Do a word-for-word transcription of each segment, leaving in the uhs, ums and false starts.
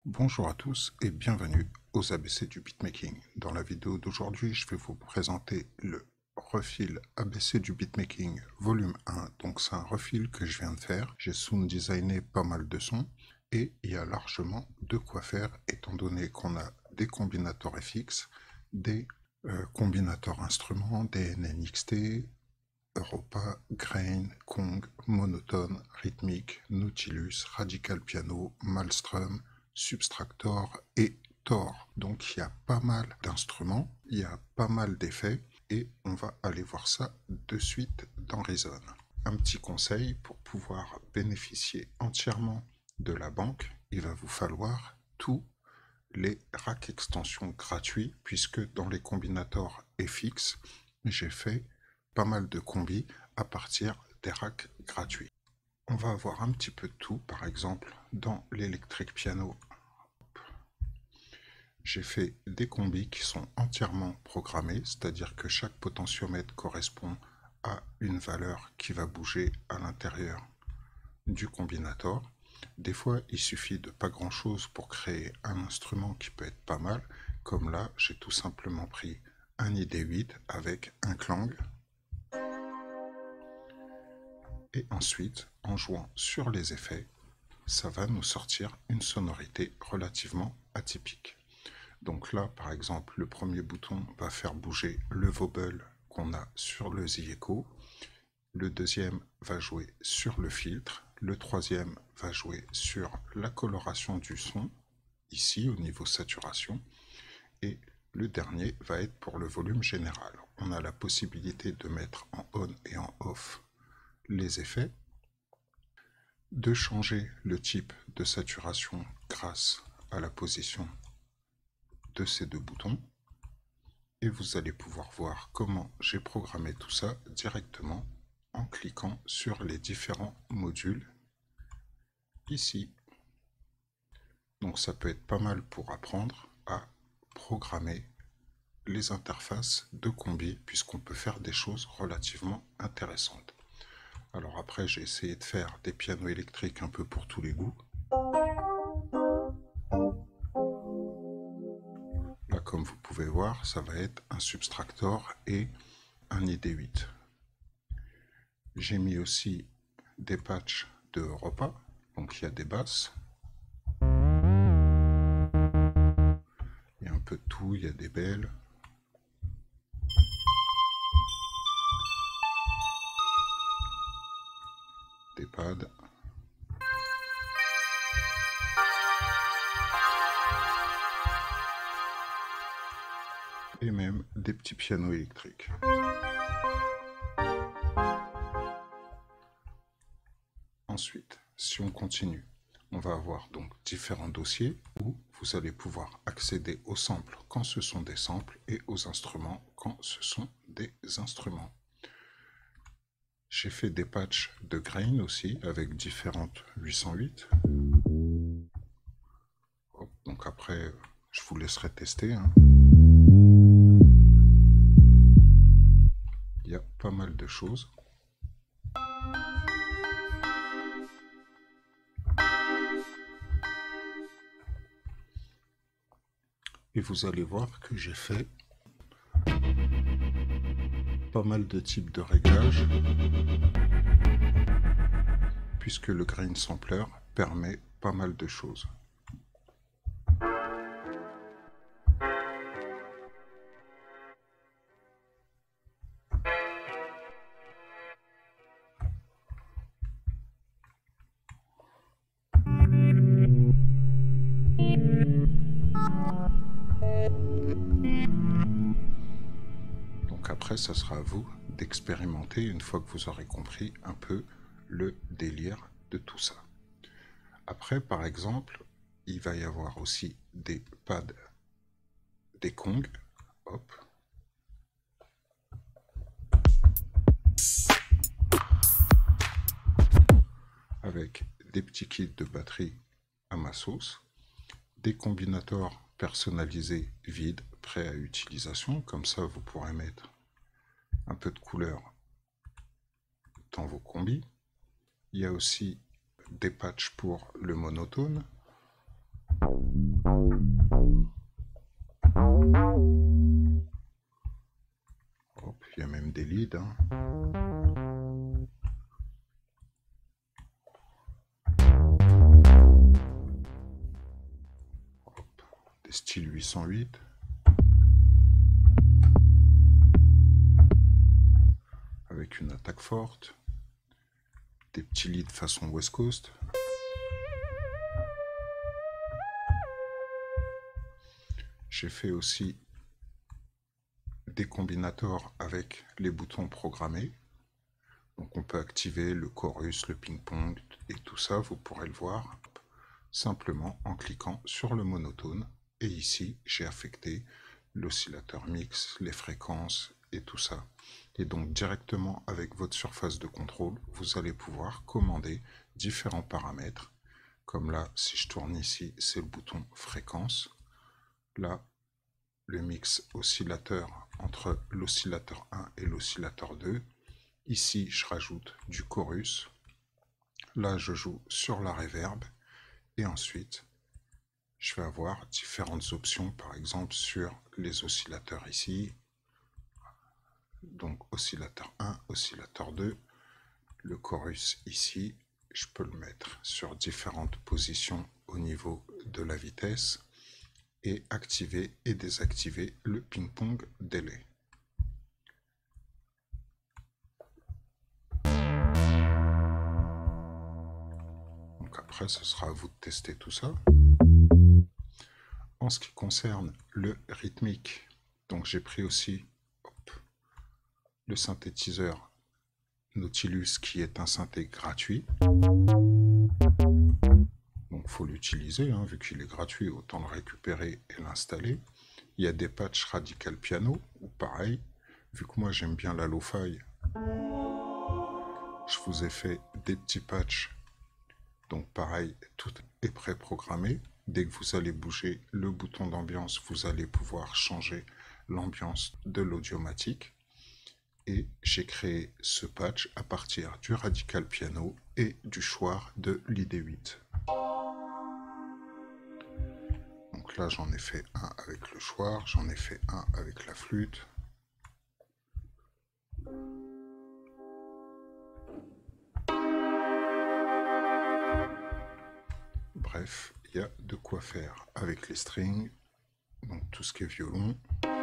Bonjour à tous et bienvenue aux A B C du beatmaking. Dans la vidéo d'aujourd'hui, je vais vous présenter le refil A B C du beatmaking volume un. Donc c'est un refil que je viens de faire. J'ai sound designé pas mal de sons et il y a largement de quoi faire étant donné qu'on a des combinateurs F X, des euh, combinateurs instruments, des N N X T, Europa, Grain, Kong, Monotone, Rhythmic, Nautilus, Radical Piano, Maelstrom, Substractor et Thor. Donc il y a pas mal d'instruments, il y a pas mal d'effets et on va aller voir ça de suite dans Reason. Un petit conseil pour pouvoir bénéficier entièrement de la banque, il va vous falloir tous les racks extensions gratuits puisque dans les combinateurs F X, j'ai fait pas mal de combis à partir des racks gratuits. On va avoir un petit peu de tout, par exemple dans l'électrique piano. J'ai fait des combis qui sont entièrement programmés, c'est-à-dire que chaque potentiomètre correspond à une valeur qui va bouger à l'intérieur du combinateur. Des fois, il suffit de pas grand-chose pour créer un instrument qui peut être pas mal, comme là, j'ai tout simplement pris un I D huit avec un clang. Et ensuite, en jouant sur les effets, ça va nous sortir une sonorité relativement atypique. Donc là, par exemple, le premier bouton va faire bouger le wobble qu'on a sur le Z-Echo. Le deuxième va jouer sur le filtre. Le troisième va jouer sur la coloration du son, ici au niveau saturation. Et le dernier va être pour le volume général. On a la possibilité de mettre en on et en off les effets, de changer le type de saturation grâce à la position de ces deux boutons. Et vous allez pouvoir voir comment j'ai programmé tout ça directement en cliquant sur les différents modules ici. Donc ça peut être pas mal pour apprendre à programmer les interfaces de combi puisqu'on peut faire des choses relativement intéressantes. Alors après j'ai essayé de faire des pianos électriques un peu pour tous les goûts. Là comme vous pouvez voir ça va être un Substractor et un I D huit. J'ai mis aussi des patchs de Europa, donc il y a des basses. Il y a un peu de tout, il y a des belles. Des pads. Et même des petits pianos électriques. Ensuite, si on continue, on va avoir donc différents dossiers où vous allez pouvoir accéder aux samples quand ce sont des samples et aux instruments quand ce sont des instruments. J'ai fait des patchs de grain aussi avec différentes huit cent huit. Hop, donc après, je vous laisserai tester. Hein. Il y a pas mal de choses. Et vous allez voir que j'ai fait pas mal de types de réglages puisque le grain sampler permet pas mal de choses. Donc après, ça sera à vous d'expérimenter une fois que vous aurez compris un peu le délire de tout ça. Après, par exemple, il va y avoir aussi des pads, des Kong, hop. Avec des petits kits de batterie à ma sauce, des combinateurs personnalisés vides, prêts à utilisation, comme ça vous pourrez mettre un peu de couleur dans vos combis. Il y a aussi des patchs pour le monotone. Hop, il y a même des leads. Hein. Hop, des styles huit cent huit. Avec une attaque forte. Des petits leads façon West Coast. J'ai fait aussi des combinators avec les boutons programmés. Donc on peut activer le chorus, le ping-pong et tout ça, vous pourrez le voir simplement en cliquant sur le monotone. Et ici, j'ai affecté l'oscillateur mix, les fréquences et tout ça. Et donc directement avec votre surface de contrôle, vous allez pouvoir commander différents paramètres. Comme là, si je tourne ici, c'est le bouton fréquence. Là, le mix oscillateur entre l'oscillateur un et l'oscillateur deux. Ici, je rajoute du chorus. Là, je joue sur la reverb. Et ensuite, je vais avoir différentes options, par exemple sur les oscillateurs ici. Donc, oscillateur un, oscillateur deux. Le chorus ici, je peux le mettre sur différentes positions au niveau de la vitesse. Et activer et désactiver le ping-pong delay. Donc après, ce sera à vous de tester tout ça. En ce qui concerne le rythmique, donc j'ai pris aussi hop, le synthétiseur Nautilus qui est un synthé gratuit. Donc il faut l'utiliser, hein, vu qu'il est gratuit, autant le récupérer et l'installer. Il y a des patchs Radical Piano, ou pareil, vu que moi j'aime bien la lo-fi, je vous ai fait des petits patchs. Donc pareil, tout est préprogrammé. Dès que vous allez bouger le bouton d'ambiance, vous allez pouvoir changer l'ambiance de l'audiomatique. Et j'ai créé ce patch à partir du Radical Piano et du Schwar de l'I D huit. Donc là, j'en ai fait un avec le Schwar, j'en ai fait un avec la flûte. Bref, il y a de quoi faire avec les strings, donc tout ce qui est violon.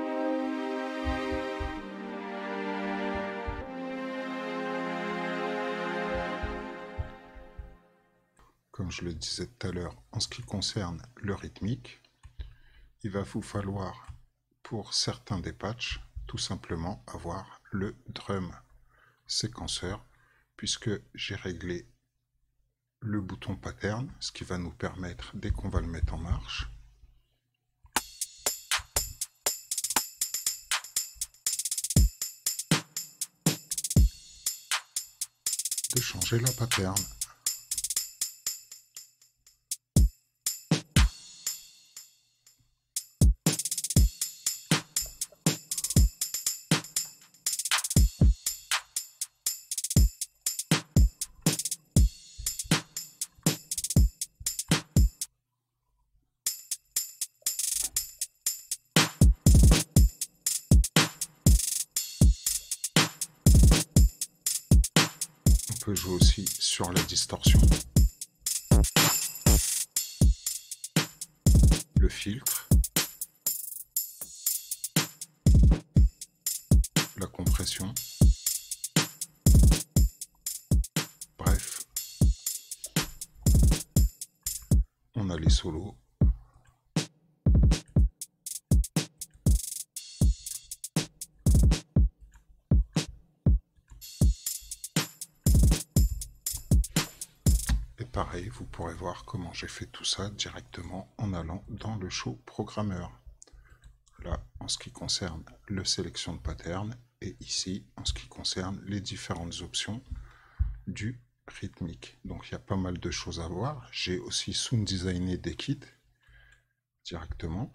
Comme je le disais tout à l'heure, en ce qui concerne le rythmique, il va vous falloir, pour certains des patchs, tout simplement avoir le drum séquenceur, puisque j'ai réglé le bouton pattern, ce qui va nous permettre, dès qu'on va le mettre en marche, de changer la pattern. On peut jouer aussi sur la distorsion, le filtre, la compression. Bref, on a les solos. Et pareil, vous pourrez voir comment j'ai fait tout ça directement en allant dans le show programmeur. Là, en ce qui concerne le sélection de pattern, et ici, en ce qui concerne les différentes options du rythmique. Donc il y a pas mal de choses à voir. J'ai aussi sound designé des kits directement,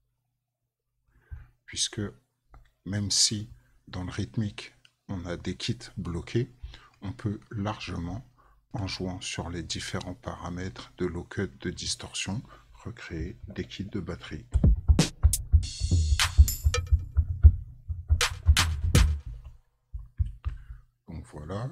puisque même si dans le rythmique on a des kits bloqués, on peut largement, en jouant sur les différents paramètres de low cut, de distorsion, recréer des kits de batterie. Donc voilà.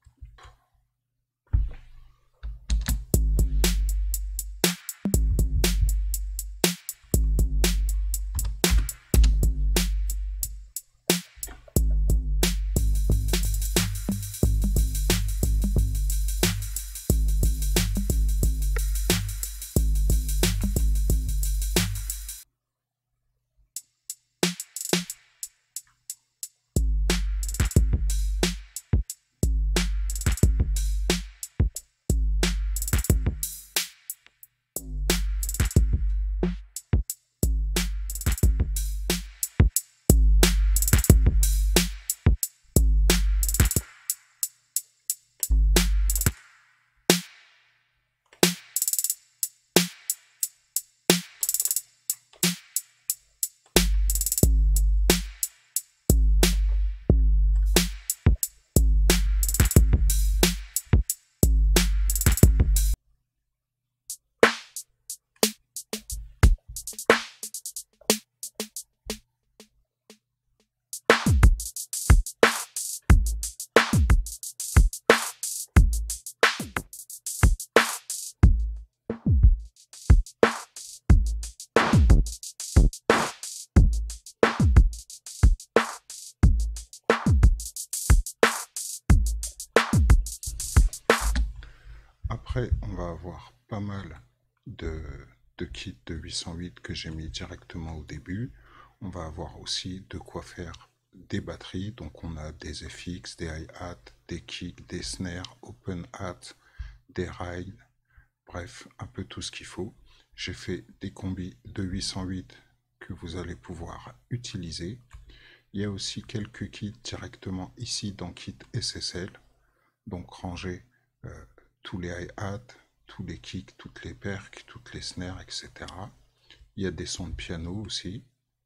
Après, on va avoir pas mal de, de kits de huit cent huit que j'ai mis directement au début. On va avoir aussi de quoi faire des batteries. Donc on a des F X, des hi-hat, des kicks, des snares, open hat, des rides, bref, un peu tout ce qu'il faut. J'ai fait des combis de huit cent huit que vous allez pouvoir utiliser. Il y a aussi quelques kits directement ici dans Kit S S L. Donc ranger euh, tous les hi-hats, tous les kicks, toutes les percs, toutes les snares, et cetera. Il y a des sons de piano aussi.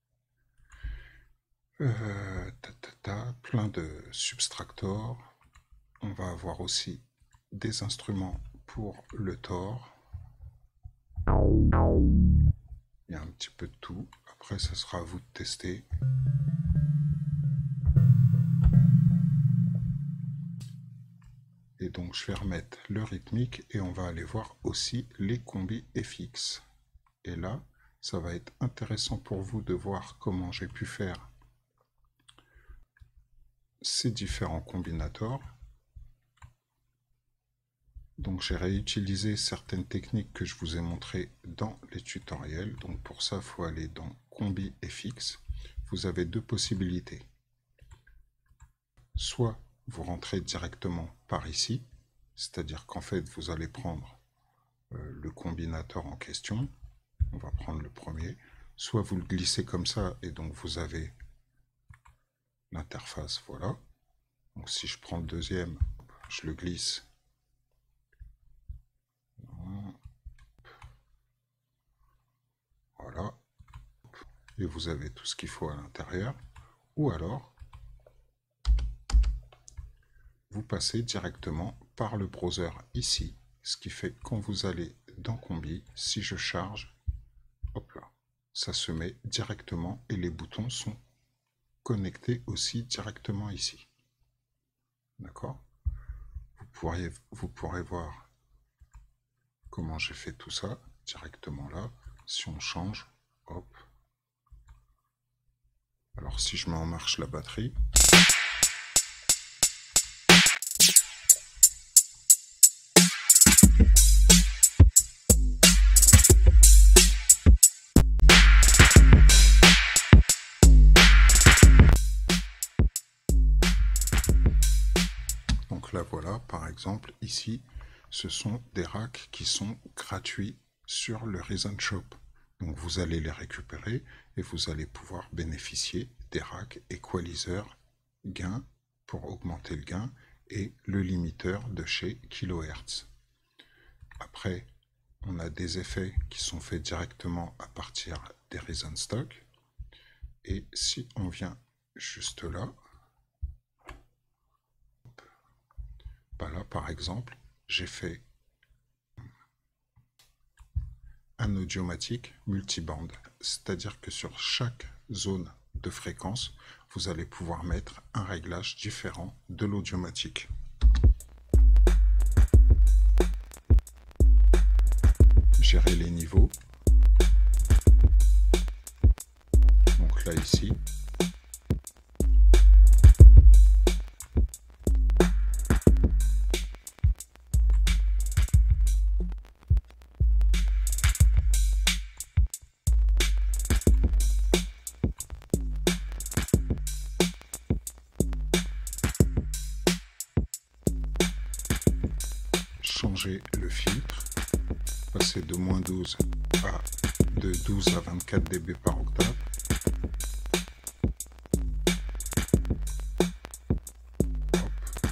Euh, ta, ta, ta, plein de substractors. On va avoir aussi des instruments pour le tore. Il y a un petit peu de tout. Après, ce sera à vous de tester. Et donc, je vais remettre le rythmique et on va aller voir aussi les combis F X. Et là, ça va être intéressant pour vous de voir comment j'ai pu faire ces différents combinators. Donc j'ai réutilisé certaines techniques que je vous ai montrées dans les tutoriels. Donc pour ça, il faut aller dans Combi F X. Vous avez deux possibilités. Soit vous rentrez directement par ici, c'est-à-dire qu'en fait vous allez prendre euh, le combinateur en question. On va prendre le premier. Soit vous le glissez comme ça et donc vous avez l'interface, voilà. Donc si je prends le deuxième, je le glisse. Voilà. Et vous avez tout ce qu'il faut à l'intérieur. Ou alors, vous passez directement par le browser ici. Ce qui fait que quand vous allez dans Combi, si je charge, hop là, ça se met directement et les boutons sont connectés aussi directement ici. D'accord ? Vous pourriez, vous pourrez voir comment j'ai fait tout ça directement là. Si on change, hop. Alors si je mets en marche la batterie, donc là voilà, par exemple, ici, ce sont des racks qui sont gratuits sur le Reason Shop. Donc vous allez les récupérer et vous allez pouvoir bénéficier des racks équaliseurs gain pour augmenter le gain et le limiteur de chez Kilohertz. Après, on a des effets qui sont faits directement à partir des Reason Stock. Et si on vient juste là, bah là par exemple, j'ai fait un audiomatique multibande, c'est-à-dire que sur chaque zone de fréquence, vous allez pouvoir mettre un réglage différent de l'audiomatique. Gérer les niveaux. Donc là ici, changer le filtre, passer de moins douze à de douze à vingt-quatre décibels par octave. Hop.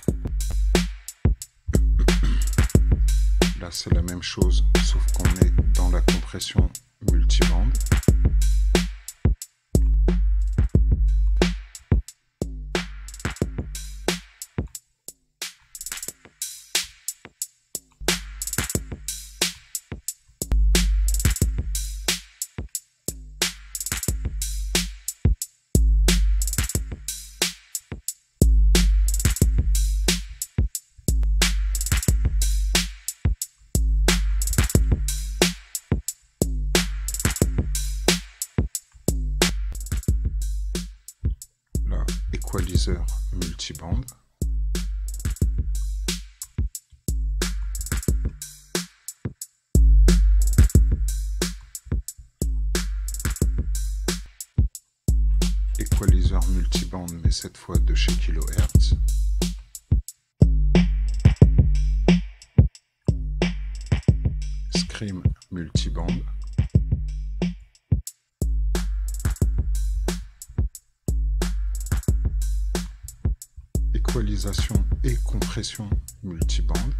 Là c'est la même chose, sauf qu'on est dans la compression multibande. Équaliseur multibande. Équaliseur multibande, mais cette fois de chez Kilohertz. Scream multibande. Équalisation et compression multibande.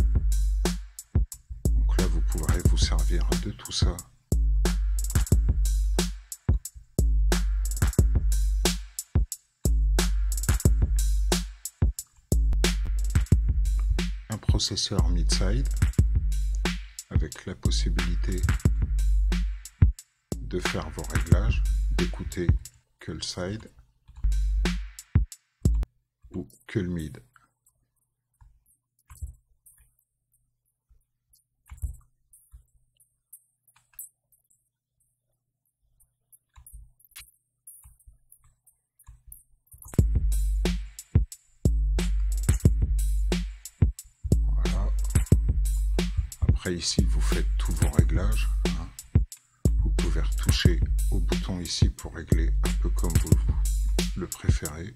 Donc là, vous pourrez vous servir de tout ça. Un processeur mid-side avec la possibilité de faire vos réglages, d'écouter que le side ou que le mid. Voilà. Après ici, vous faites tous vos réglages. Hein. Vous pouvez retoucher au bouton ici pour régler un peu comme vous le préférez.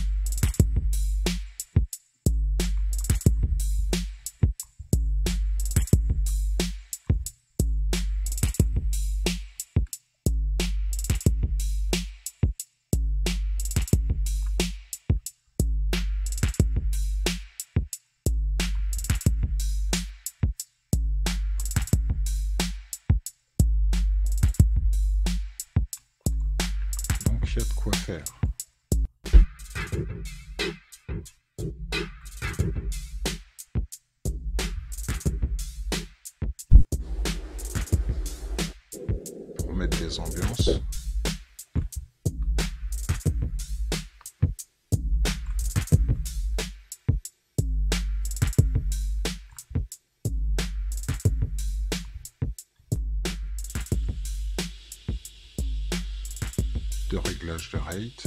Il y a de quoi faire. Pour mettre des ambiances. De réglage de rate.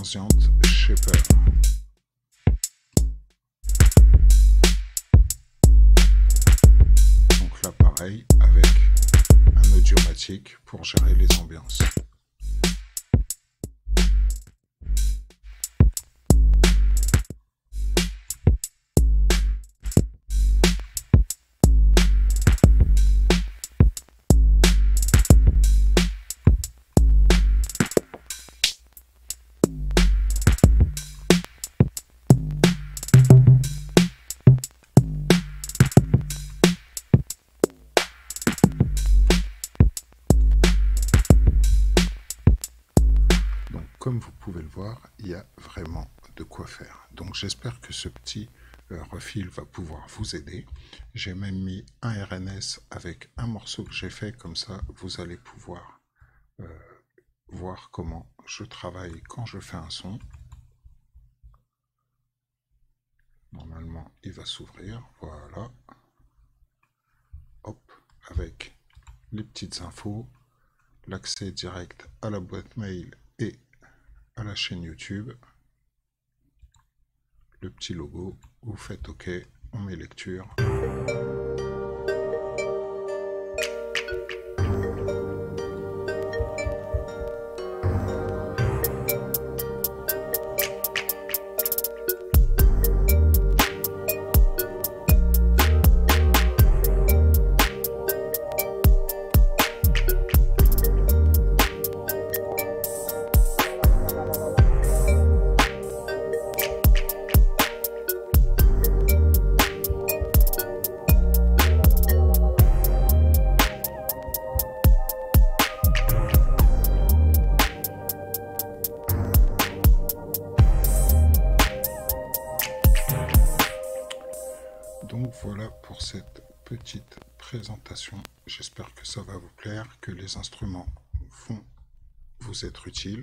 Transient Shaper. Donc là pareil, avec un Audiomatic pour gérer les ambiances. Comme vous pouvez le voir, il y a vraiment de quoi faire. Donc j'espère que ce petit euh, refil va pouvoir vous aider. J'ai même mis un R N S avec un morceau que j'ai fait, comme ça vous allez pouvoir euh, voir comment je travaille quand je fais un son. Normalement il va s'ouvrir, voilà. Hop, avec les petites infos, l'accès direct à la boîte mail et à la chaîne YouTube, le petit logo, vous faites OK, on met lecture. Donc voilà pour cette petite présentation. J'espère que ça va vous plaire, que les instruments vont vous être utiles.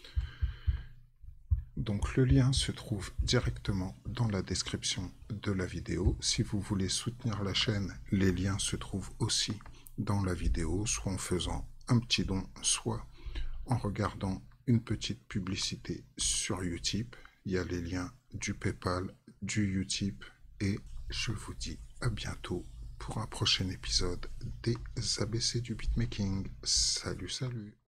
Donc le lien se trouve directement dans la description de la vidéo. Si vous voulez soutenir la chaîne, les liens se trouvent aussi dans la vidéo, soit en faisant un petit don, soit en regardant une petite publicité sur Utip. Il y a les liens du PayPal, du Utip, et je vous dis à bientôt pour un prochain épisode des A B C du beatmaking. Salut, salut!